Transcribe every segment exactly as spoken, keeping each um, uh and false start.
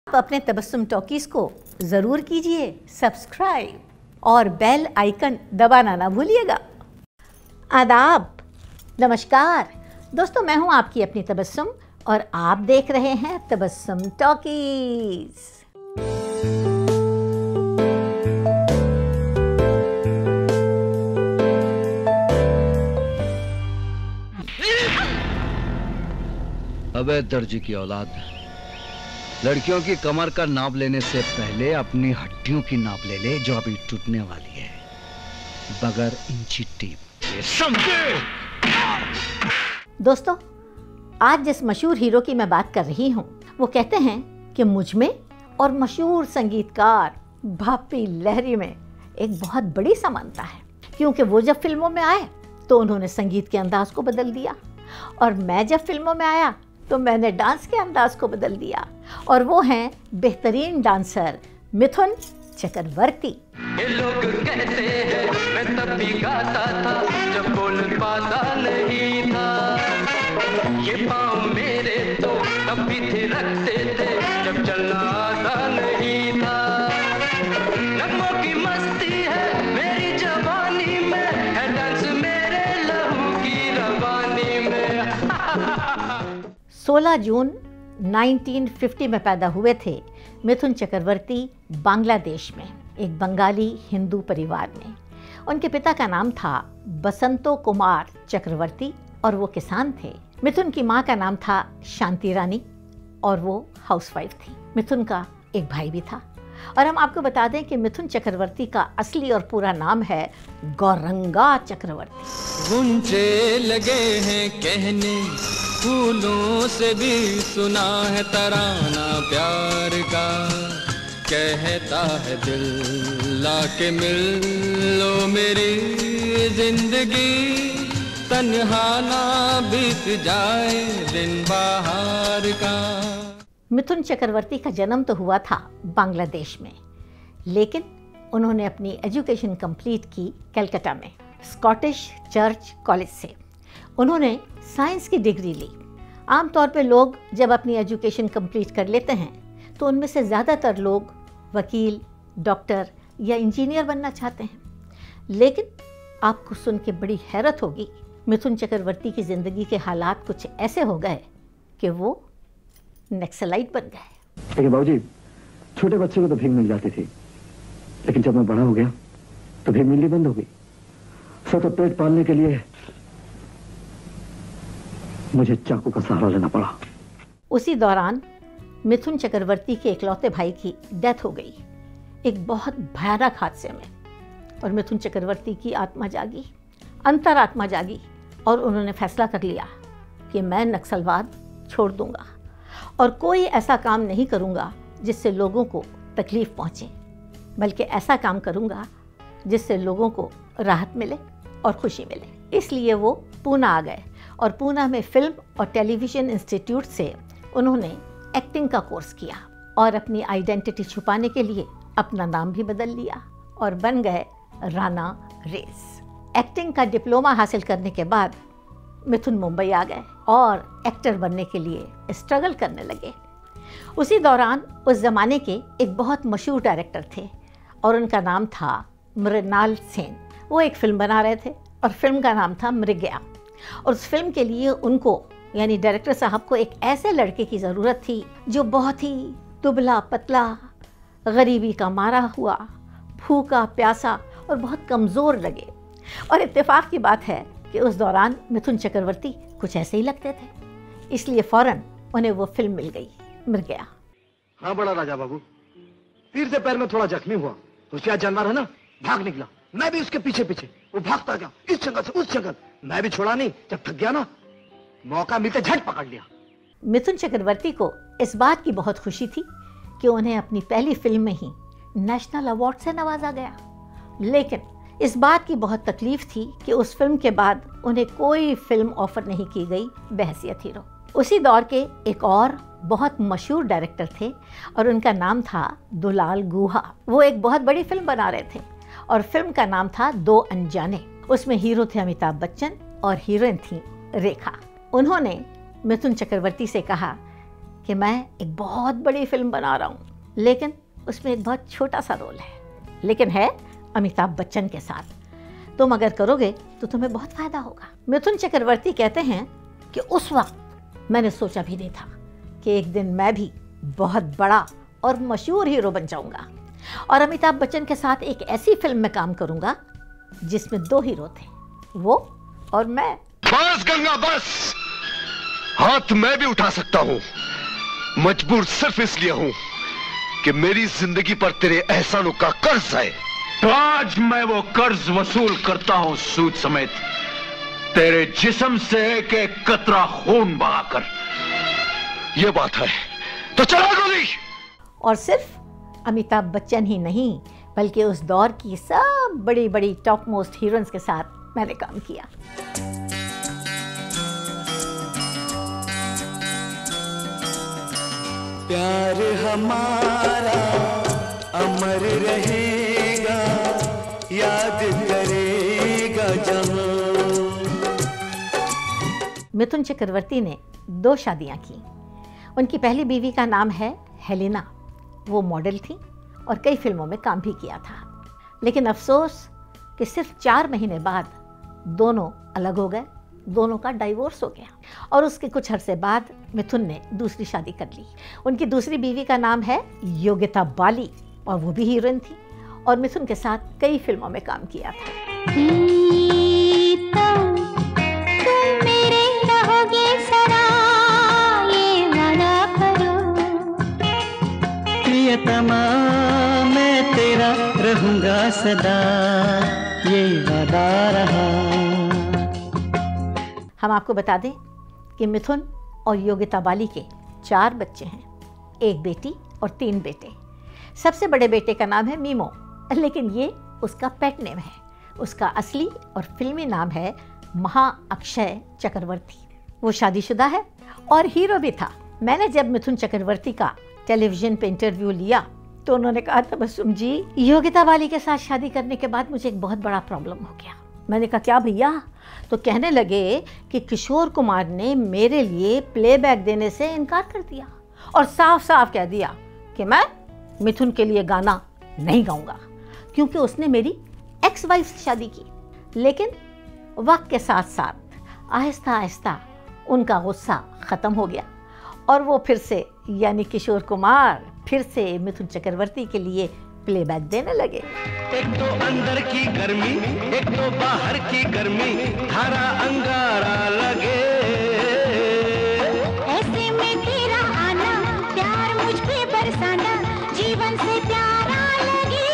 अपने तबस्सुम टॉकीज को ज़रूर कीजिए सब्सक्राइब और बेल आइकन दबाना ना भूलिएगा। आदाब, नमस्कार दोस्तों, मैं हूं आपकी अपनी तबस्सुम और आप देख रहे हैं तबस्सुम टॉकीज। अबे दर्जी की औलाद, लड़कियों की कमर का नाप लेने से पहले अपनी हड्डियों की नाप ले ले जो अभी टूटने वाली है, बगैर इंची टेप के, समझे? दोस्तों, आज जिस मशहूर हीरो की मैं बात कर रही हूँ वो कहते हैं कि मुझ में और मशहूर संगीतकार बापी लहरी में एक बहुत बड़ी समानता है, क्योंकि वो जब फिल्मों में आए तो उन्होंने संगीत के अंदाज को बदल दिया और मैं जब फिल्मों में आया तो मैंने डांस के अंदाज को बदल दिया। और वो हैं बेहतरीन डांसर मिथुन चक्रवर्ती। ये लोग कहते हैं मैं तब भी गाता था जब बोल पाता नहीं था, ये पाँव मेरे तो तब भी थे रखते थे जब चलना आता नहीं था। नगमों की मस्ती है मेरी जवानी में, है डांस मेरे लहू की रवानी में। सोलह जून उन्नीस सौ पचास में पैदा हुए थे मिथुन चक्रवर्ती बांग्लादेश में एक बंगाली हिंदू परिवार में। उनके पिता का नाम था बसंतो कुमार चक्रवर्ती और वो किसान थे। मिथुन की माँ का नाम था शांति रानी और वो हाउसवाइफ थी। मिथुन का एक भाई भी था। और हम आपको बता दें कि मिथुन चक्रवर्ती का असली और पूरा नाम है गौरंगा चक्रवर्ती। गुंजे लगे हैं कहने, फूलों से भी सुना है तराना प्यार का, कहता है दिल लाके मिल लो मेरी जिंदगी, तन्हा ना बीत जाए दिन बाहर का। मिथुन चक्रवर्ती का जन्म तो हुआ था बांग्लादेश में, लेकिन उन्होंने अपनी एजुकेशन कंप्लीट की कलकत्ता में स्कॉटिश चर्च कॉलेज से। उन्होंने साइंस की डिग्री ली। आमतौर पे लोग जब अपनी एजुकेशन कंप्लीट कर लेते हैं तो उनमें से ज़्यादातर लोग वकील, डॉक्टर या इंजीनियर बनना चाहते हैं, लेकिन आपको सुन के बड़ी हैरत होगी, मिथुन चक्रवर्ती की ज़िंदगी के हालात कुछ ऐसे हो गए कि वो नक्सलाइट बन गए। लेकिन बाबूजी, छोटे बच्चे को तो भीख मिल जाती थी, लेकिन जब मैं बड़ा हो गया तो भीख मिलनी बंद हो गई। सो तो पेट पालने के लिए मुझे चाकू का सहारा लेना पड़ा। उसी दौरान मिथुन चक्रवर्ती के इकलौते भाई की डेथ हो गई एक बहुत भयानक हादसे में, और मिथुन चक्रवर्ती की आत्मा जागी, अंतरात्मा जागी, और उन्होंने फैसला कर लिया कि मैं नक्सलवाद छोड़ दूंगा और कोई ऐसा काम नहीं करूंगा जिससे लोगों को तकलीफ पहुंचे, बल्कि ऐसा काम करूंगा जिससे लोगों को राहत मिले और खुशी मिले। इसलिए वो पूना आ गए और पूना में फिल्म और टेलीविज़न इंस्टीट्यूट से उन्होंने एक्टिंग का कोर्स किया और अपनी आइडेंटिटी छुपाने के लिए अपना नाम भी बदल लिया और बन गए राणा रेस। एक्टिंग का डिप्लोमा हासिल करने के बाद मिथुन मुंबई आ गए और एक्टर बनने के लिए स्ट्रगल करने लगे। उसी दौरान उस ज़माने के एक बहुत मशहूर डायरेक्टर थे और उनका नाम था मृणाल सेन। वो एक फ़िल्म बना रहे थे और फिल्म का नाम था मृगया, और उस फिल्म के लिए उनको यानी डायरेक्टर साहब को एक ऐसे लड़के की ज़रूरत थी जो बहुत ही दुबला पतला, गरीबी का मारा हुआ, भूखा प्यासा और बहुत कमज़ोर लगे। और इत्तेफाक की बात है कि उस दौरान मिथुन चक्रवर्ती कुछ ऐसे ही लगते थे, इसलिए फ़ौरन उन्हें वो फिल्म मिल गई, मृगया। हाँ बड़ा राजा बाबू, तीर से पैर में थोड़ा जख्मी हुआ तो क्या जानवर है ना, भाग निकला। मैं भी उसके पीछे पीछे, वो भागता गया इस जंगल से उस जंगल, मैं भी छोड़ा नहीं। जब थक गया ना, मौका मिलते झट पकड़ लिया। मिथुन चक्रवर्ती को इस बात की बहुत खुशी थी कि उन्हें अपनी पहली फिल्म में ही नेशनल अवार्ड से नवाजा गया, लेकिन इस बात की बहुत तकलीफ थी कि उस फिल्म के बाद उन्हें कोई फिल्म ऑफर नहीं की गई बहैसियत हीरो। उसी दौर के एक और बहुत मशहूर डायरेक्टर थे और उनका नाम था दुलाल गुहा। वो एक बहुत बड़ी फिल्म बना रहे थे और फिल्म का नाम था दो अनजाने। उसमें हीरो थे अमिताभ बच्चन और हीरोइन थी रेखा। उन्होंने मिथुन चक्रवर्ती से कहा कि मैं एक बहुत बड़ी फिल्म बना रहा हूँ, लेकिन उसमें एक बहुत छोटा सा रोल है, लेकिन है अमिताभ बच्चन के साथ। तुम अगर करोगे तो तुम्हें बहुत फायदा होगा। मिथुन चक्रवर्ती कहते हैं कि उस वक्त मैंने सोचा भी नहीं था कि एक दिन मैं भी बहुत बड़ा और मशहूर हीरो बन जाऊंगा और अमिताभ बच्चन के साथ एक ऐसी फिल्म में काम करूंगा जिसमें दो हीरो थे, वो और मैं। बस गंगा बस, हाथ मैं भी उठा सकता हूं, मजबूर सिर्फ इसलिए हूं कि मेरी जिंदगी पर तेरे एहसानों का कर्ज है। तो आज मैं वो कर्ज वसूल करता हूं सूद समेत, तेरे जिस्म से एक एक कतरा खून बहाकर। ये बात है तो चला गोली। और सिर्फ अमिताभ बच्चन ही नहीं, बल्कि उस दौर की सब बड़ी बड़ी टॉप मोस्ट हीरोइंस के साथ मैंने काम किया। प्यार हमारा अमर रहेगा, याद करेगा जहां। मिथुन चक्रवर्ती ने दो शादियां की। उनकी पहली बीवी का नाम है हेलेना, वो मॉडल थी और कई फिल्मों में काम भी किया था। लेकिन अफसोस कि सिर्फ चार महीने बाद दोनों अलग हो गए, दोनों का डाइवोर्स हो गया और उसके कुछ अरसे बाद मिथुन ने दूसरी शादी कर ली। उनकी दूसरी बीवी का नाम है योगिता बाली और वो भी हीरोइन थी और मिथुन के साथ कई फिल्मों में काम किया था। तुम मेरे रहोगे सदा, ये वादा करो। प्रियतमा मैं तेरा रहूंगा सदा, ये वादा रहा। हम आपको बता दें कि मिथुन और योगिता बाली के चार बच्चे हैं, एक बेटी और तीन बेटे। सबसे बड़े बेटे का नाम है मीमो, लेकिन ये उसका पेट नेम है। उसका असली और फिल्मी नाम है महा अक्षय चक्रवर्ती। वो शादीशुदा है और हीरो भी था। मैंने जब मिथुन चक्रवर्ती का टेलीविजन पे इंटरव्यू लिया तो उन्होंने कहा, तबस्सुम जी, योगिता बाली के साथ शादी करने के बाद मुझे एक बहुत बड़ा प्रॉब्लम हो गया। मैंने कहा, क्या भैया? तो कहने लगे कि किशोर कुमार ने मेरे लिए प्लेबैक देने से इनकार कर दिया और साफ साफ कह दिया कि मैं मिथुन के लिए गाना नहीं गाऊंगा, क्योंकि उसने मेरी एक्स वाइफ से शादी की। लेकिन वक्त के साथ साथ आहिस्ता आहिस्ता उनका गुस्सा ख़त्म हो गया और वो फिर से, यानी किशोर कुमार फिर से मिथुन चक्रवर्ती के लिए प्लेबैक देने लगे। एक तो अंदर की गर्मी, एक तो बाहर की गर्मी, धारा अंगारा लगे। ऐसे में तेरा आना, प्यार मुझ पे बरसाना, जीवन से प्यारा लगे।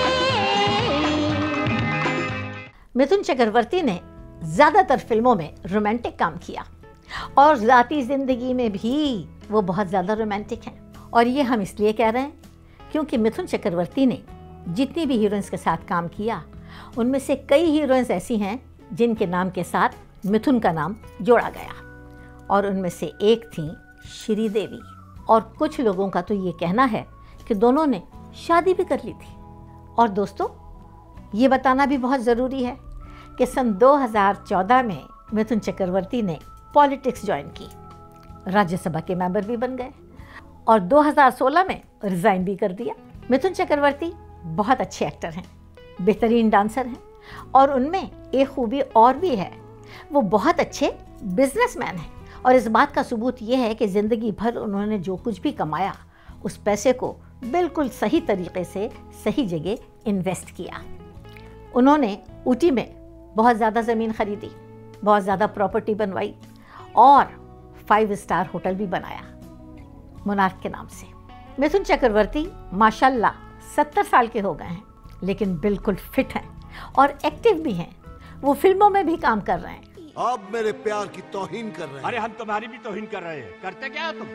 मिथुन चक्रवर्ती ने ज़्यादातर फिल्मों में रोमांटिक काम किया और ज़ाती ज़िंदगी में भी वो बहुत ज़्यादा रोमांटिक हैं। और ये हम इसलिए कह रहे हैं क्योंकि मिथुन चक्रवर्ती ने जितनी भी हीरोइंस के साथ काम किया, उनमें से कई हीरोइंस ऐसी हैं जिनके नाम के साथ मिथुन का नाम जोड़ा गया और उनमें से एक थी श्रीदेवी। और कुछ लोगों का तो ये कहना है कि दोनों ने शादी भी कर ली थी। और दोस्तों, ये बताना भी बहुत ज़रूरी है कि सन दो हज़ार चौदह में मिथुन चक्रवर्ती ने पॉलिटिक्स ज्वाइन की, राज्यसभा के मेंबर भी बन गए और दो हज़ार सोलह में रिज़ाइन भी कर दिया। मिथुन चक्रवर्ती बहुत अच्छे एक्टर हैं, बेहतरीन डांसर हैं और उनमें एक खूबी और भी है, वो बहुत अच्छे बिजनेसमैन हैं। और इस बात का सबूत ये है कि ज़िंदगी भर उन्होंने जो कुछ भी कमाया, उस पैसे को बिल्कुल सही तरीके से सही जगह इन्वेस्ट किया। उन्होंने ऊटी में बहुत ज़्यादा ज़मीन खरीदी, बहुत ज़्यादा प्रॉपर्टी बनवाई और फाइव स्टार होटल भी बनाया मोनार्क के नाम से। मिथुन चक्रवर्ती माशाल्लाह सत्तर साल के हो गए हैं, लेकिन बिल्कुल फिट हैं और एक्टिव भी हैं। वो फिल्मों में भी काम कर रहे हैं। आप मेरे प्यार की तौहीन कर रहे हैं। अरे हम तुम्हारी भी तौहीन कर रहे हैं। करते क्या हो तुम?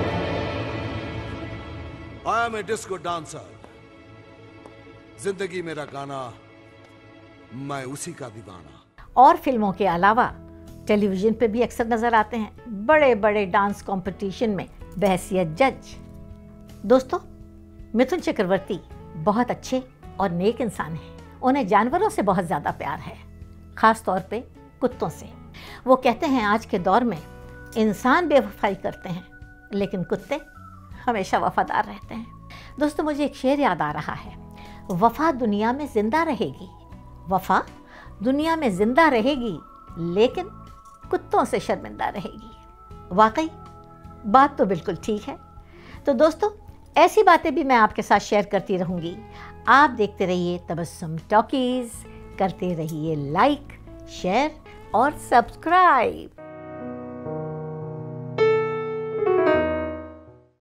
I am a disco dancer. जिंदगी मेरा गाना, मैं उसी का दीवाना। और फिल्मों के अलावा टेलीविजन पे भी अक्सर नजर आते हैं, बड़े बड़े डांस कंपटीशन में बहसियत जज। दोस्तों, मिथुन चक्रवर्ती बहुत अच्छे और नेक इंसान हैं। उन्हें जानवरों से बहुत ज़्यादा प्यार है, ख़ास तौर पे कुत्तों से। वो कहते हैं आज के दौर में इंसान बेवफाई करते हैं, लेकिन कुत्ते हमेशा वफादार रहते हैं। दोस्तों, मुझे एक शेर याद आ रहा है, वफा दुनिया में जिंदा रहेगी, वफा दुनिया में जिंदा रहेगी, लेकिन कुत्तों से शर्मिंदा रहेगी। वाकई बात तो बिल्कुल ठीक है। तो दोस्तों, ऐसी बातें भी मैं आपके साथ शेयर करती रहूँगी। आप देखते रहिए तबस्सुम टॉकीज़, करते रहिए लाइक, शेयर और सब्सक्राइब।